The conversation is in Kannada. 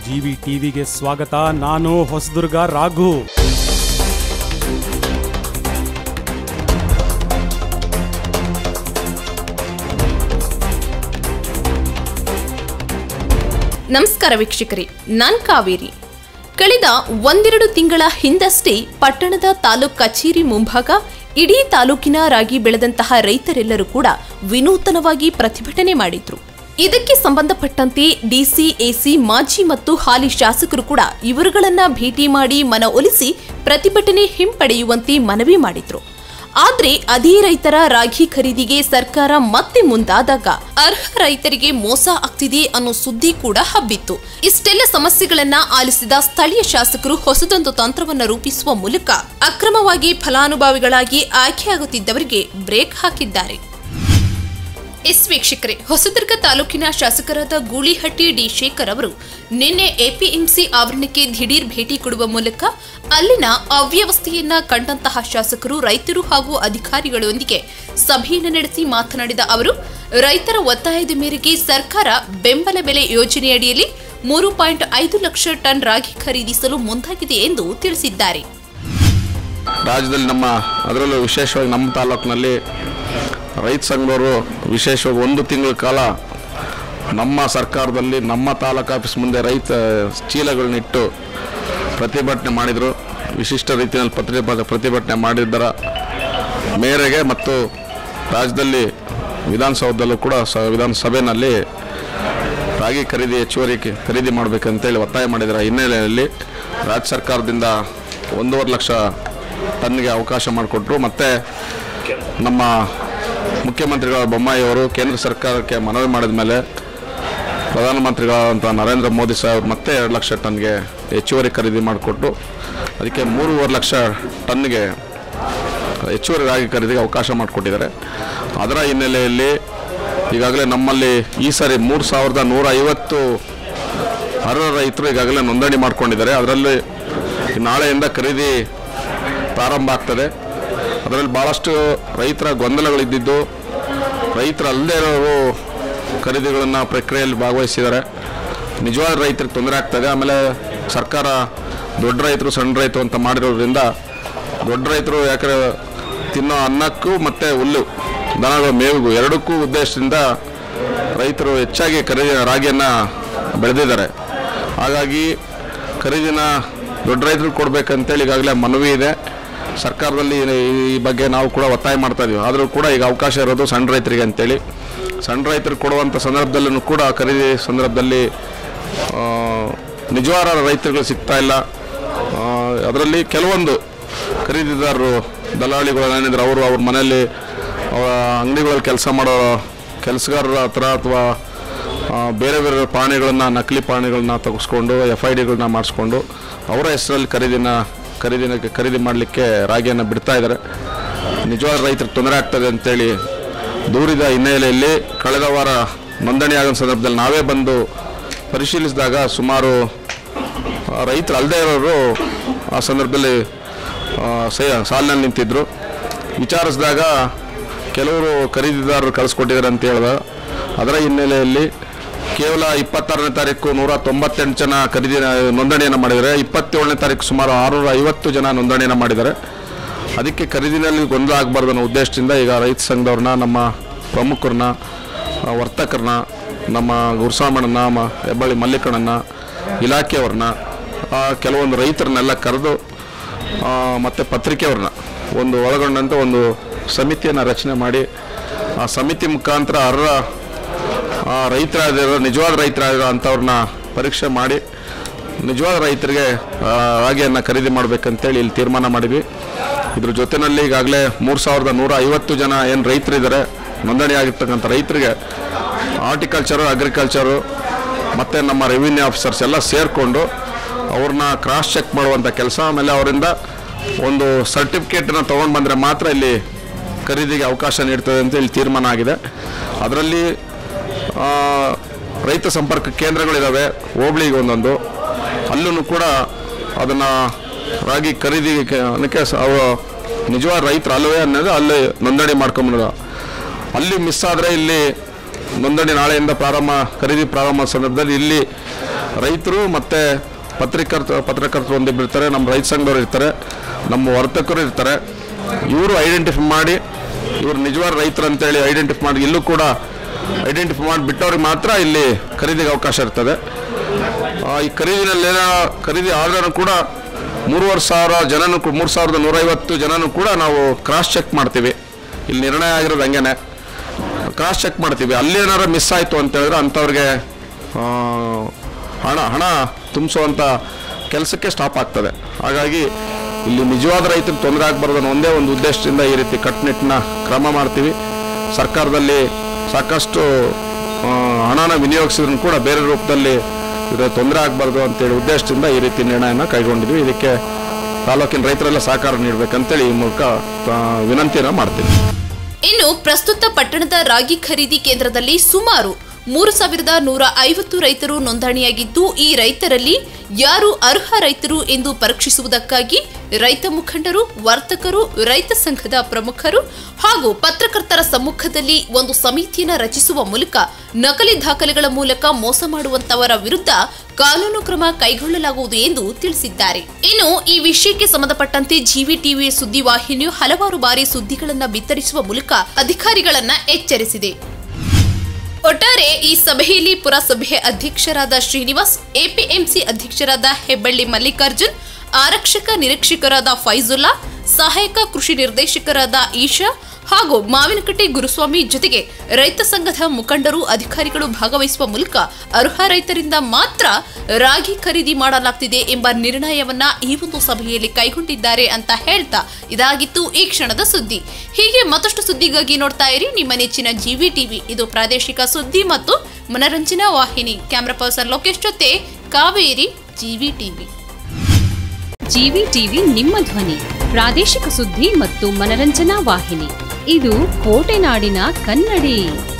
ಜಿವಿ ಟಿವಿಗೆ ಸ್ವಾಗತ. ನಾನು ಹೊಸದುರ್ಗ ರಾಘು. ನಮಸ್ಕಾರ ವೀಕ್ಷಕರೇ, ನಾನ್ ಕಾವೇರಿ. ಕಳೆದ ಒಂದೆರಡು ತಿಂಗಳ ಹಿಂದಷ್ಟೇ ಪಟ್ಟಣದ ತಾಲೂಕು ಕಚೇರಿ ಮುಂಭಾಗ ಇಡೀ ತಾಲೂಕಿನ ರಾಗಿ ಬೆಳೆದಂತಹ ರೈತರೆಲ್ಲರೂ ಕೂಡ ವಿನೂತನವಾಗಿ ಪ್ರತಿಭಟನೆ ಮಾಡಿದ್ರು. ಇದಕ್ಕೆ ಸಂಬಂಧಪಟ್ಟಂತೆ ಡಿಸಿ, ಎಸಿ, ಮಾಜಿ ಮತ್ತು ಹಾಲಿ ಶಾಸಕರು ಕೂಡ ಇವರುಗಳನ್ನ ಭೇಟಿ ಮಾಡಿ ಮನವೊಲಿಸಿ ಪ್ರತಿಭಟನೆ ಹಿಂಪಡೆಯುವಂತೆ ಮನವಿ ಮಾಡಿದ್ರು. ಆದ್ರೆ ಅದೇ ರೈತರ ರಾಗಿ ಖರೀದಿಗೆ ಸರ್ಕಾರ ಮತ್ತೆ ಮುಂದಾದಾಗ ಅರ್ಹ ರೈತರಿಗೆ ಮೋಸ ಆಗ್ತಿದೆ ಅನ್ನೋ ಸುದ್ದಿ ಕೂಡ ಹಬ್ಬಿತ್ತು. ಇಷ್ಟೆಲ್ಲ ಸಮಸ್ಯೆಗಳನ್ನ ಆಲಿಸಿದ ಸ್ಥಳೀಯ ಶಾಸಕರು ಹೊಸದೊಂದು ತಂತ್ರವನ್ನ ರೂಪಿಸುವ ಮೂಲಕ ಅಕ್ರಮವಾಗಿ ಫಲಾನುಭವಿಗಳಾಗಿ ಆಯ್ಕೆಯಾಗುತ್ತಿದ್ದವರಿಗೆ ಬ್ರೇಕ್ ಹಾಕಿದ್ದಾರೆ. ವೀಕ್ಷಕರೇ, ಹೊಸದುರ್ಗ ತಾಲೂಕಿನ ಶಾಸಕರಾದ ಗೂಳಿಹಟ್ಟಿ ಡಿ ಶೇಖರ್ ಅವರು ನಿನ್ನೆ ಎಪಿಎಂಸಿ ಆವರಣಕ್ಕೆ ದಿಢೀರ್ ಭೇಟಿ ಕೊಡುವ ಮೂಲಕ ಅಲ್ಲಿನ ಅವ್ಯವಸ್ಥೆಯನ್ನ ಕಂಡಂತಹ ಶಾಸಕರು ರೈತರು ಹಾಗೂ ಅಧಿಕಾರಿಗಳೊಂದಿಗೆ ಸಭೆಯನ್ನು ನಡೆಸಿ ಮಾತನಾಡಿದ ಅವರು, ರೈತರ ಒತ್ತಾಯದ ಮೇರೆಗೆ ಸರ್ಕಾರ ಬೆಂಬಲ ಬೆಲೆ ಯೋಜನೆಯಡಿಯಲ್ಲಿ 3.5 ಲಕ್ಷ ಟನ್ ರಾಗಿ ಖರೀದಿಸಲು ಮುಂದಾಗಿದೆ ಎಂದು ತಿಳಿಸಿದ್ದಾರೆ. ರಾಜ್ಯದಲ್ಲಿ ಅದರಲ್ಲೂ ವಿಶೇಷವಾಗಿ ನಮ್ಮ ತಾಲೂಕಿನಲ್ಲಿ ರೈತ ಸಂಘದವರು ವಿಶೇಷವಾಗಿ 1 ತಿಂಗಳ ಕಾಲ ನಮ್ಮ ಸರ್ಕಾರದಲ್ಲಿ ನಮ್ಮ ತಾಲೂಕು ಆಫೀಸ್ ಮುಂದೆ ರೈತ ಚೀಲಗಳನ್ನಿಟ್ಟು ಪ್ರತಿಭಟನೆ ಮಾಡಿದರು. ವಿಶಿಷ್ಟ ರೀತಿಯಲ್ಲಿ ಪ್ರತಿಭಟನೆ ಮಾಡಿದ್ದರ ಮೇರೆಗೆ ಮತ್ತು ರಾಜ್ಯದಲ್ಲಿ ವಿಧಾನಸೌಧದಲ್ಲೂ ಕೂಡ ವಿಧಾನಸಭೆಯಲ್ಲಿ ರಾಗಿ ಹೆಚ್ಚುವರಿ ಖರೀದಿ ಮಾಡಬೇಕಂತೇಳಿ ಒತ್ತಾಯ ಮಾಡಿದರ ಹಿನ್ನೆಲೆಯಲ್ಲಿ ರಾಜ್ಯ ಸರ್ಕಾರದಿಂದ 1.5 ಲಕ್ಷ ಟನ್ಗೆ ಅವಕಾಶ ಮಾಡಿಕೊಟ್ರು. ಮತ್ತು ನಮ್ಮ ಮುಖ್ಯಮಂತ್ರಿಗಳ ಬೊಮ್ಮಾಯಿ ಅವರು ಕೇಂದ್ರ ಸರ್ಕಾರಕ್ಕೆ ಮನವಿ ಮಾಡಿದ ಮೇಲೆ ಪ್ರಧಾನಮಂತ್ರಿಗಳಾದಂಥ ನರೇಂದ್ರ ಮೋದಿ ಸಾಹೇಬ್ ಮತ್ತೆ 2 ಲಕ್ಷ ಟನ್ಗೆ ಹೆಚ್ಚುವರಿ ಖರೀದಿ ಮಾಡಿಕೊಟ್ಟು ಅದಕ್ಕೆ 3.5 ಲಕ್ಷ ಟನ್ಗೆ ಹೆಚ್ಚುವರಿ ರಾಗಿ ಖರೀದಿಗೆ ಅವಕಾಶ ಮಾಡಿಕೊಟ್ಟಿದ್ದಾರೆ. ಅದರ ಹಿನ್ನೆಲೆಯಲ್ಲಿ ಈಗಾಗಲೇ ನಮ್ಮಲ್ಲಿ ಈ ಸಾರಿ 3150 ಅರ್ಹ ರೈತರು ಈಗಾಗಲೇ ನೋಂದಣಿ ಮಾಡ್ಕೊಂಡಿದ್ದಾರೆ. ಅದರಲ್ಲಿ ನಾಳೆಯಿಂದ ಖರೀದಿ ಪ್ರಾರಂಭ ಆಗ್ತದೆ. ಅದರಲ್ಲಿ ಭಾಳಷ್ಟು ರೈತರ ಗೊಂದಲಗಳಿದ್ದಿದ್ದು, ರೈತರಲ್ಲದೇ ಇರೋರು ಖರೀದಿಗಳನ್ನು ಪ್ರಕ್ರಿಯೆಯಲ್ಲಿ ಭಾಗವಹಿಸಿದ್ದಾರೆ. ನಿಜವಾದ ರೈತರಿಗೆ ತೊಂದರೆ ಆಗ್ತದೆ. ಆಮೇಲೆ ಸರ್ಕಾರ ದೊಡ್ಡ ರೈತರು ಸಣ್ಣ ರೈತರು ಅಂತ ಮಾಡಿರೋದ್ರಿಂದ ದೊಡ್ಡ ರೈತರು ಯಾಕಂದರೆ ತಿನ್ನೋ ಅನ್ನಕ್ಕೂ ಮತ್ತು ಹುಲ್ಲು ದನಗಳ ಮೇವಿಗೂ ಎರಡಕ್ಕೂ ಉದ್ದೇಶದಿಂದ ರೈತರು ಹೆಚ್ಚಾಗಿ ರಾಗಿಯನ್ನು ಬೆಳೆದಿದ್ದಾರೆ. ಹಾಗಾಗಿ ಖರೀದಿನ ದೊಡ್ಡ ರೈತರಿಗೆ ಕೊಡಬೇಕಂತೇಳಿ ಈಗಾಗಲೇ ಮನವಿ ಇದೆ. ಸರ್ಕಾರದಲ್ಲಿ ಈ ಬಗ್ಗೆ ನಾವು ಕೂಡ ಒತ್ತಾಯ ಮಾಡ್ತಾ ಇದ್ದೀವಿ. ಆದರೂ ಕೂಡ ಈಗ ಅವಕಾಶ ಇರೋದು ಸಣ್ಣ ರೈತರಿಗೆ ಅಂತೇಳಿ. ಸಣ್ಣ ರೈತರಿಗೆ ಕೊಡುವಂಥ ಸಂದರ್ಭದಲ್ಲೂ ಕೂಡ ಖರೀದಿ ಸಂದರ್ಭದಲ್ಲಿ ನಿಜವಾದ ರೈತರುಗಳು ಸಿಗ್ತಾ ಇಲ್ಲ. ಅದರಲ್ಲಿ ಕೆಲವೊಂದು ಖರೀದಿದಾರರು ದಲ್ಲಾಳಿಗಳು ಏನಿದ್ರೆ ಅವ್ರ ಮನೆಯಲ್ಲಿ ಅಂಗಡಿಗಳಲ್ಲಿ ಕೆಲಸ ಮಾಡೋ ಕೆಲಸಗಾರರ ಹತ್ರ ಅಥವಾ ಬೇರೆ ಬೇರೆ ಪಾಣಿಗಳನ್ನು ನಕಲಿ ಪಾಣಿಗಳನ್ನ ತೆಗೆಸ್ಕೊಂಡು FIDಗಳನ್ನ ಮಾಡಿಸ್ಕೊಂಡು ಅವರ ಹೆಸರಲ್ಲಿ ಖರೀದಿ ಮಾಡಲಿಕ್ಕೆ ರಾಗಿಯನ್ನು ಬಿಡ್ತಾ ಇದ್ದಾರೆ. ನಿಜವಾದ ರೈತರಿಗೆ ತೊಂದರೆ ಆಗ್ತದೆ ಅಂತೇಳಿ ದೂರಿದ ಹಿನ್ನೆಲೆಯಲ್ಲಿ ಕಳೆದ ವಾರ ನೋಂದಣಿ ಆಗೋ ಸಂದರ್ಭದಲ್ಲಿ ನಾವೇ ಬಂದು ಪರಿಶೀಲಿಸಿದಾಗ ಸುಮಾರು ರೈತರು ಅಲ್ಲದೇ ಇರೋರು ಆ ಸಂದರ್ಭದಲ್ಲಿ ಸಾಲಿನಲ್ಲಿ ನಿಂತಿದ್ದರು. ವಿಚಾರಿಸಿದಾಗ ಕೆಲವರು ಖರೀದಿದಾರರು ಕಳಿಸ್ಕೊಟ್ಟಿದ್ದಾರೆ ಅಂತ ಹೇಳಿದ. ಅದರ ಹಿನ್ನೆಲೆಯಲ್ಲಿ ಕೇವಲ 26ನೇ ತಾರೀಕು 198 ಜನ ನೋಂದಣಿಯನ್ನು ಮಾಡಿದ್ದಾರೆ. 27ನೇ ತಾರೀಕು ಸುಮಾರು 650 ಜನ ನೋಂದಣಿಯನ್ನು ಮಾಡಿದ್ದಾರೆ. ಅದಕ್ಕೆ ಖರೀದಿನಲ್ಲಿ ಗೊಂದಲ ಆಗಬಾರ್ದು ಅನ್ನೋ ಉದ್ದೇಶದಿಂದ ಈಗ ರೈತ ಸಂಘದವ್ರನ್ನ, ನಮ್ಮ ಪ್ರಮುಖರನ್ನ, ವರ್ತಕರನ್ನ, ನಮ್ಮ ಗುರುಸಾಮಣ್ಣನ, ಹೆಬ್ಬಳ್ಳಿ ಮಲ್ಲಿಕಣ್ಣನ, ಇಲಾಖೆಯವ್ರನ್ನ, ಕೆಲವೊಂದು ರೈತರನ್ನೆಲ್ಲ ಕರೆದು ಮತ್ತು ಪತ್ರಿಕೆಯವ್ರನ್ನ ಒಳಗೊಂಡಂಥ ಒಂದು ಸಮಿತಿಯನ್ನು ರಚನೆ ಮಾಡಿ ಆ ಸಮಿತಿ ಮುಖಾಂತರ ರೈತರಾಗಿರೋ ನಿಜವಾದ ರೈತರಾಗಿರೋ ಅಂಥವ್ರನ್ನ ಪರೀಕ್ಷೆ ಮಾಡಿ ನಿಜವಾದ ರೈತರಿಗೆ ರಾಗಿಯನ್ನು ಖರೀದಿ ಮಾಡಬೇಕಂತೇಳಿ ಇಲ್ಲಿ ತೀರ್ಮಾನ ಮಾಡಿದ್ವಿ. ಇದ್ರ ಜೊತೆಯಲ್ಲಿ ಈಗಾಗಲೇ 3150 ಜನ ಏನು ರೈತರಿದ್ದಾರೆ ನೋಂದಣಿ ಆಗಿರ್ತಕ್ಕಂಥ ರೈತರಿಗೆ ಹಾರ್ಟಿಕಲ್ಚರು, ಅಗ್ರಿಕಲ್ಚರು ಮತ್ತು ನಮ್ಮ ರೆವಿನ್ಯೂ ಆಫೀಸರ್ಸ್ ಎಲ್ಲ ಸೇರಿಕೊಂಡು ಅವ್ರನ್ನ ಕ್ರಾಸ್ ಚೆಕ್ ಮಾಡುವಂಥ ಕೆಲಸ, ಆಮೇಲೆ ಅವರಿಂದ ಒಂದು ಸರ್ಟಿಫಿಕೇಟನ್ನು ತೊಗೊಂಡು ಬಂದರೆ ಮಾತ್ರ ಇಲ್ಲಿ ಖರೀದಿಗೆ ಅವಕಾಶ ನೀಡ್ತದೆ ಅಂತ ಇಲ್ಲಿ ತೀರ್ಮಾನ ಆಗಿದೆ. ಅದರಲ್ಲಿ ರೈತ ಸಂಪರ್ಕ ಕೇಂದ್ರಗಳಿದ್ದಾವೆ, ಹೋಬಳಿಗೆ ಒಂದೊಂದು. ಅಲ್ಲೂ ಕೂಡ ಅದನ್ನು ರಾಗಿ ಖರೀದಿಗೆ ಅವರು ನಿಜವಾದ ರೈತರು ಅಲ್ಲವೇ ಅನ್ನೋದು ಅಲ್ಲಿ ನೋಂದಣಿ ಮಾಡ್ಕೊಂಬಂದ್ರು. ಅಲ್ಲಿ ಮಿಸ್ ಆದರೆ ಇಲ್ಲಿ ನೋಂದಣಿ ನಾಳೆಯಿಂದ ಖರೀದಿ ಪ್ರಾರಂಭ ಸಂದರ್ಭದಲ್ಲಿ ಇಲ್ಲಿ ರೈತರು ಮತ್ತು ಪತ್ರಕರ್ತರು ಒಂದಿಬ್ಬರು ಇರ್ತಾರೆ, ನಮ್ಮ ರೈತ ಸಂಘದವ್ರು ಇರ್ತಾರೆ, ನಮ್ಮ ವರ್ತಕರು ಇರ್ತಾರೆ. ಇವರು ಐಡೆಂಟಿಫೈ ಮಾಡಿ ಇವರು ನಿಜವಾದ ರೈತರು ಅಂತೇಳಿ ಐಡೆಂಟಿಫೈ ಮಾಡಿ, ಇಲ್ಲೂ ಕೂಡ ಐಡೆಂಟಿಫೈ ಮಾಡಿ ಬಿಟ್ಟವ್ರಿಗೆ ಮಾತ್ರ ಇಲ್ಲಿ ಖರೀದಿಗೆ ಅವಕಾಶ ಇರ್ತದೆ. ಈ ಖರೀದಿ ಆದ್ರೂ ಕೂಡ 3,500 ಜನನೂ 3,150 ಜನನೂ ಕೂಡ ನಾವು ಕ್ರಾಸ್ ಚೆಕ್ ಮಾಡ್ತೀವಿ. ಇಲ್ಲಿ ನಿರ್ಣಯ ಆಗಿರೋದು ಹಂಗೇನೆ ಕ್ರಾಸ್ ಚೆಕ್ ಮಾಡ್ತೀವಿ. ಅಲ್ಲೇನಾರು ಮಿಸ್ ಆಯಿತು ಅಂತ ಹೇಳಿದ್ರೆ ಅಂಥವ್ರಿಗೆ ಹಣ ತುಂಬಿಸುವಂಥ ಕೆಲಸಕ್ಕೆ ಸ್ಟಾಪ್ ಆಗ್ತದೆ. ಹಾಗಾಗಿ ಇಲ್ಲಿ ನಿಜವಾದ ರೈತರಿಗೆ ತೊಂದರೆ ಆಗಬಾರ್ದು ಅನ್ನೋ ಒಂದೇ ಒಂದು ಉದ್ದೇಶದಿಂದ ಈ ರೀತಿ ಕಟ್ಟುನಿಟ್ಟಿನ ಕ್ರಮ ಮಾಡ್ತೀವಿ. ಸರ್ಕಾರದಲ್ಲಿ ಸಾಕಷ್ಟು ಹಣನ ವಿನಿಯೋಗಿಸಿದ್ರು ಕೂಡ ಬೇರೆ ರೂಪದಲ್ಲಿ ತೊಂದರೆ ಆಗಬಾರ್ದು ಅಂತೇಳಿ ಉದ್ದೇಶದಿಂದ ಈ ರೀತಿ ನಿರ್ಣಯನ ಕೈಗೊಂಡಿದ್ವಿ. ಇದಕ್ಕೆ ತಾಲೂಕಿನ ರೈತರೆಲ್ಲ ಸಹಕಾರ ನೀಡಬೇಕಂತೇಳಿ ಈ ಮೂಲಕ ವಿನಂತಿಯನ್ನು ಮಾಡ್ತೀವಿ. ಇನ್ನು ಪ್ರಸ್ತುತ ಪಟ್ಟಣದ ರಾಗಿ ಖರೀದಿ ಕೇಂದ್ರದಲ್ಲಿ ಸುಮಾರು 3,150 ರೈತರು ನೋಂದಣಿಯಾಗಿದ್ದು, ಈ ರೈತರಲ್ಲಿ ಯಾರು ಅರ್ಹ ರೈತರು ಎಂದು ಪರೀಕ್ಷಿಸುವುದಕ್ಕಾಗಿ ರೈತ ಮುಖಂಡರು, ವರ್ತಕರು, ರೈತ ಸಂಘದ ಪ್ರಮುಖರು ಹಾಗೂ ಪತ್ರಕರ್ತರ ಸಮ್ಮುಖದಲ್ಲಿ ಒಂದು ಸಮಿತಿಯನ್ನು ರಚಿಸುವ ಮೂಲಕ ನಕಲಿ ದಾಖಲೆಗಳ ಮೂಲಕ ಮೋಸ ಮಾಡುವಂತವರ ವಿರುದ್ಧ ಕಾನೂನು ಕ್ರಮ ಕೈಗೊಳ್ಳಲಾಗುವುದು ಎಂದು ತಿಳಿಸಿದ್ದಾರೆ. ಇನ್ನು ಈ ವಿಷಯಕ್ಕೆ ಸಂಬಂಧಪಟ್ಟಂತೆ ಜಿವಿ ಟಿವಿ ಸುದ್ದಿವಾಹಿನಿಯು ಹಲವಾರು ಬಾರಿ ಸುದ್ದಿಗಳನ್ನು ಬಿತ್ತರಿಸುವ ಮೂಲಕ ಅಧಿಕಾರಿಗಳನ್ನ ಎಚ್ಚರಿಸಿದೆ. ಒಟ್ಟಾರೆ ಈ ಸಭೆಯಲ್ಲಿ ಪುರಸಭೆ ಅಧ್ಯಕ್ಷರಾದ ಶ್ರೀನಿವಾಸ್, ಎಪಿಎಂಸಿ ಅಧ್ಯಕ್ಷರಾದ ಹೆಬ್ಬಳ್ಳಿ ಮಲ್ಲಿಕಾರ್ಜುನ್, ಆರಕ್ಷಕ ನಿರೀಕ್ಷಕರಾದ ಫೈಜುಲ್ಲಾ, ಸಹಾಯಕ ಕೃಷಿ ನಿರ್ದೇಶಕರಾದ ಈಶಾ ಹಾಗೂ ಮಾವಿನಕಟ್ಟೆ ಗುರುಸ್ವಾಮಿ ಜೊತೆಗೆ ರೈತ ಸಂಘದ ಮುಖಂಡರು, ಅಧಿಕಾರಿಗಳು ಭಾಗವಹಿಸುವ ಮೂಲಕ ಅರ್ಹ ರೈತರಿಂದ ಮಾತ್ರ ರಾಗಿ ಖರೀದಿ ಮಾಡಲಾಗ್ತಿದೆ ಎಂಬ ನಿರ್ಣಯವನ್ನ ಈ ಒಂದು ಸಭೆಯಲ್ಲಿ ಕೈಗೊಂಡಿದ್ದಾರೆ ಅಂತ ಹೇಳ್ತಾ ಇದಾಗಿತ್ತು ಈ ಕ್ಷಣದ ಸುದ್ದಿ. ಹೀಗೆ ಮತ್ತಷ್ಟು ಸುದ್ದಿಗಾಗಿ ನೋಡ್ತಾ ಇರಿ ನಿಮ್ಮ ನೆಚ್ಚಿನ ಜಿವಿ ಟಿವಿ. ಇದು ಪ್ರಾದೇಶಿಕ ಸುದ್ದಿ ಮತ್ತು ಮನರಂಜನಾ ವಾಹಿನಿ. ಕ್ಯಾಮರಾ ಪರ್ಸನ್ ಲೋಕೇಶ್ ಜೊತೆ Kaveri, GV TV. GV TV ನಿಮ್ಮ ಧ್ವನಿ, ಪ್ರಾದೇಶಿಕ ಸುದ್ದಿ ಮತ್ತು ಮನರಂಜನಾ ವಾಹಿನಿ. ಇದು ಕೋಟೆನಾಡಿನ ಕನ್ನಡಿ.